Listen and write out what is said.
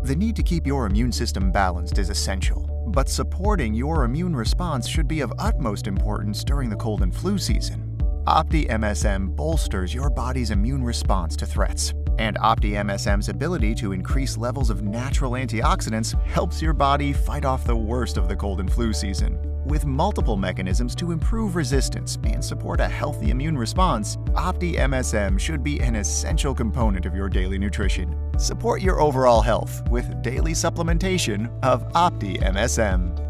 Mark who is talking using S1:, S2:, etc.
S1: The need to keep your immune system balanced is essential, but supporting your immune response should be of utmost importance during the cold and flu season. OptiMSM bolsters your body's immune response to threats, and OptiMSM's ability to increase levels of natural antioxidants helps your body fight off the worst of the cold and flu season. With multiple mechanisms to improve resistance and support a healthy immune response, OptiMSM should be an essential component of your daily nutrition. Support your overall health with daily supplementation of OptiMSM.